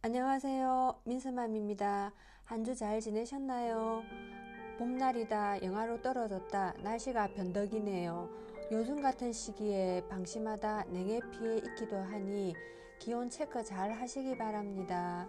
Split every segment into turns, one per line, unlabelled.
안녕하세요. 민스맘입니다. 한 주 잘 지내셨나요? 봄날이다. 영하로 떨어졌다. 날씨가 변덕이네요. 요즘 같은 시기에 방심하다 냉해 피해 있기도 하니 기온 체크 잘 하시기 바랍니다.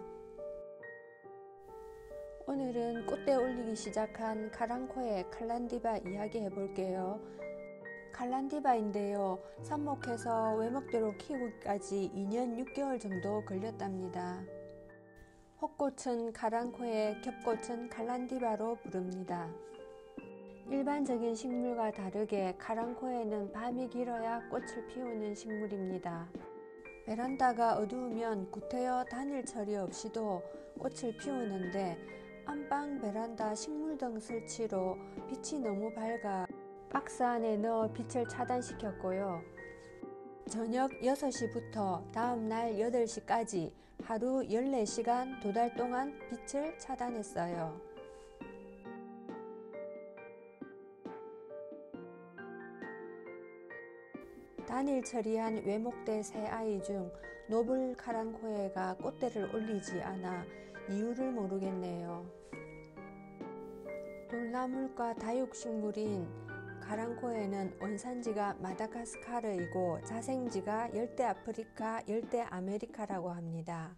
오늘은 꽃대 올리기 시작한 카랑코의 칼란디바 이야기 해볼게요. 칼란디바인데요. 삽목해서 외목대로 키우기까지 2년 6개월 정도 걸렸답니다. 혹꽃은 카랑코에, 겹꽃은 칼란디바로 부릅니다. 일반적인 식물과 다르게 카랑코에는 밤이 길어야 꽃을 피우는 식물입니다. 베란다가 어두우면 구태여 단일 처리 없이도 꽃을 피우는데 안방 베란다 식물등 설치로 빛이 너무 밝아 박스 안에 넣어 빛을 차단시켰고요. 저녁 6시부터 다음날 8시까지 하루 14시간 2달 동안 빛을 차단했어요. 단일 처리한 외목대 세 아이 중 노블 카랑코에가 꽃대를 올리지 않아 이유를 모르겠네요. 돌나물과 다육식물인 카랑코에는 원산지가 마다가스카르이고 자생지가 열대 아프리카, 열대 아메리카라고 합니다.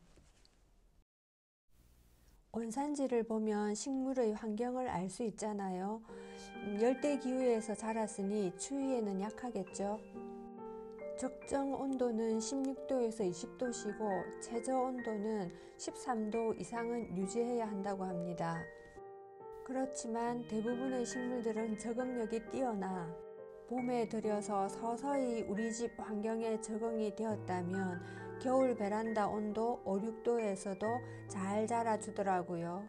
원산지를 보면 식물의 환경을 알 수 있잖아요. 열대 기후에서 자랐으니 추위에는 약하겠죠. 적정 온도는 16도에서 20도시고 최저 온도는 13도 이상은 유지해야 한다고 합니다. 그렇지만 대부분의 식물들은 적응력이 뛰어나 봄에 들여서 서서히 우리 집 환경에 적응이 되었다면 겨울 베란다 온도 5, 6도에서도 잘 자라주더라고요.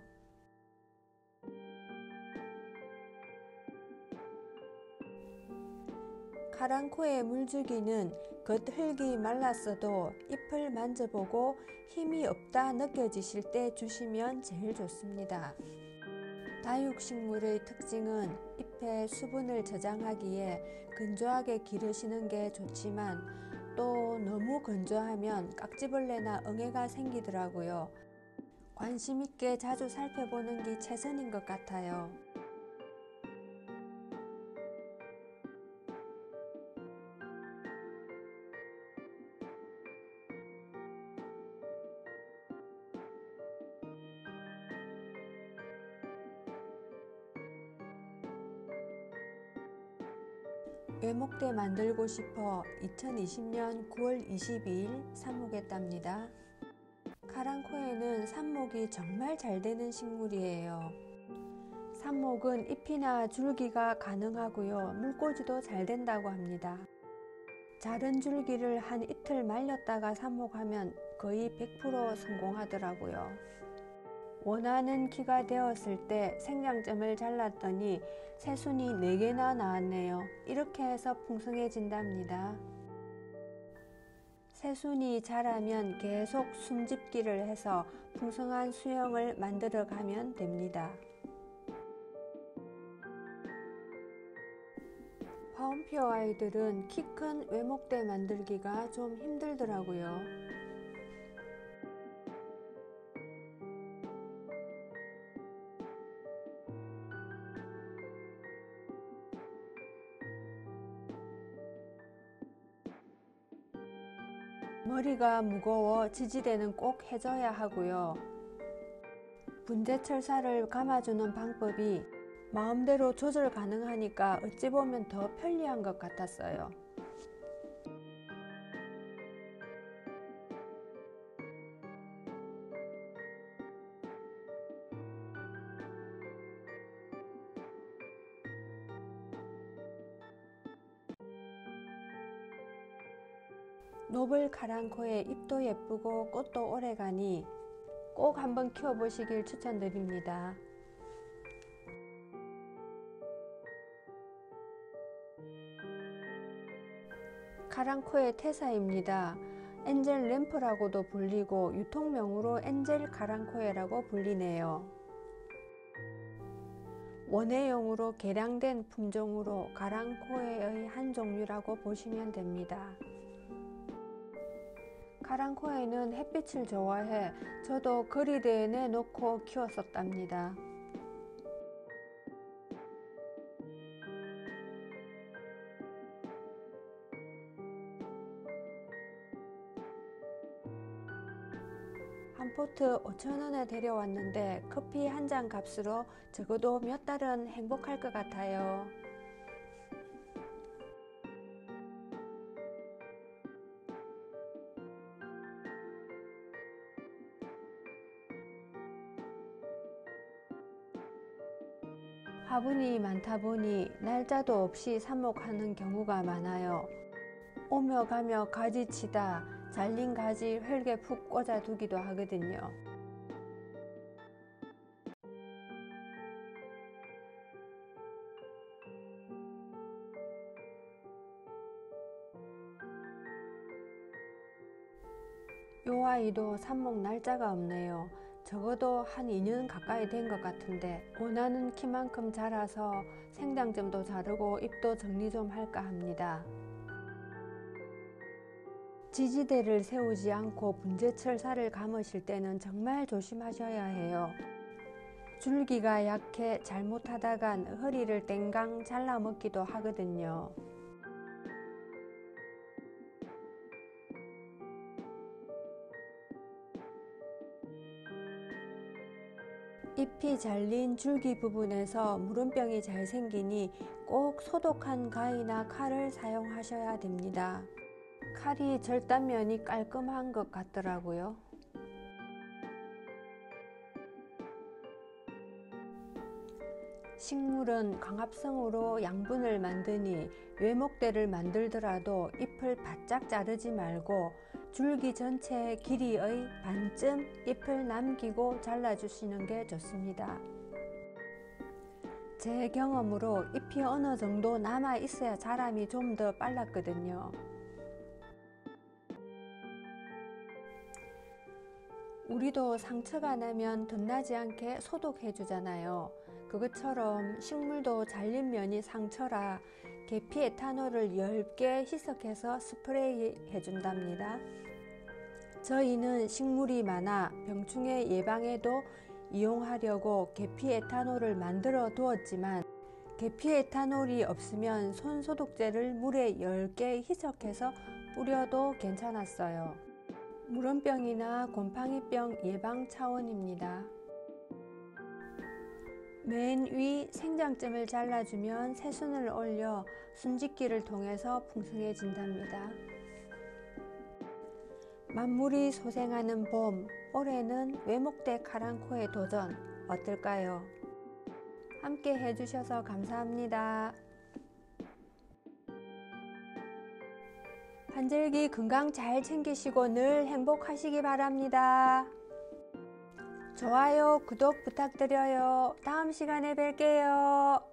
카랑코의 물주기는 겉흙이 말랐어도 잎을 만져보고 힘이 없다 느껴지실 때 주시면 제일 좋습니다. 다육식물의 특징은 잎에 수분을 저장하기에 건조하게 기르시는 게 좋지만 또 너무 건조하면 깍지벌레나 응애가 생기더라고요. 관심 있게 자주 살펴보는 게 최선인 것 같아요. 외목대 만들고 싶어 2020년 9월 22일 삽목했답니다. 카랑코에는 삽목이 정말 잘 되는 식물이에요. 삽목은 잎이나 줄기가 가능하고요. 물꽂이도 잘 된다고 합니다. 자른 줄기를 한 이틀 말렸다가 삽목하면 거의 100% 성공하더라고요. 원하는 키가 되었을 때 생장점을 잘랐더니 새순이 4개나 나왔네요. 이렇게 해서 풍성해진답니다. 새순이 자라면 계속 숨집기를 해서 풍성한 수영을 만들어 가면 됩니다. 파움피어 아이들은 키 큰 외목대 만들기가 좀 힘들더라고요. 머리가 무거워 지지대는 꼭 해줘야 하고요. 분재철사를 감아주는 방법이 마음대로 조절 가능하니까 어찌 보면 더 편리한 것 같았어요. 노블 카랑코의 잎도 예쁘고 꽃도 오래가니 꼭 한번 키워보시길 추천드립니다. 카랑코의 태사입니다. 엔젤 램프라고도 불리고 유통명으로 엔젤 카랑코에라고 불리네요. 원예용으로 개량된 품종으로 카랑코에의 한 종류라고 보시면 됩니다. 카랑코에는 햇빛을 좋아해 저도 그리드에 내놓고 키웠었답니다. 한 포트 5,000원에 데려왔는데 커피 한 잔 값으로 적어도 몇 달은 행복할 것 같아요. 화분이 많다 보니 날짜도 없이 삽목하는 경우가 많아요. 오며 가며 가지치다 잘린 가지 흙에 푹 꽂아 두기도 하거든요. 요 아이도 삽목 날짜가 없네요. 적어도 한 2년 가까이 된 것 같은데 원하는 키만큼 자라서 생장점도 자르고 잎도 정리 좀 할까 합니다. 지지대를 세우지 않고 분재철사를 감으실 때는 정말 조심하셔야 해요. 줄기가 약해 잘못하다간 허리를 땡강 잘라먹기도 하거든요. 잎이 잘린 줄기 부분에서 물음병이 잘 생기니 꼭 소독한 가위나 칼을 사용하셔야 됩니다. 칼이 절단면이 깔끔한 것 같더라고요. 식물은 광합성으로 양분을 만드니 외목대를 만들더라도 잎을 바짝 자르지 말고 줄기 전체의 길이의 반쯤 잎을 남기고 잘라주시는 게 좋습니다. 제 경험으로 잎이 어느 정도 남아 있어야 자람이 좀 더 빨랐거든요. 우리도 상처가 나면 덧나지 않게 소독해 주잖아요. 그것처럼 식물도 잘린 면이 상처라 계피 에탄올을 10개 희석해서 스프레이 해준답니다. 저희는 식물이 많아 병충해 예방에도 이용하려고 계피 에탄올을 만들어 두었지만 계피 에탄올이 없으면 손소독제를 물에 10개 희석해서 뿌려도 괜찮았어요. 물원병이나 곰팡이병 예방 차원입니다. 맨 위 생장점을 잘라주면 새순을 올려 순짓기를 통해서 풍성해진답니다. 만물이 소생하는 봄, 올해는 외목대 카랑코의 도전 어떨까요? 함께 해주셔서 감사합니다. 한절기 건강 잘 챙기시고 늘 행복하시기 바랍니다. 좋아요, 구독 부탁드려요. 다음 시간에 뵐게요.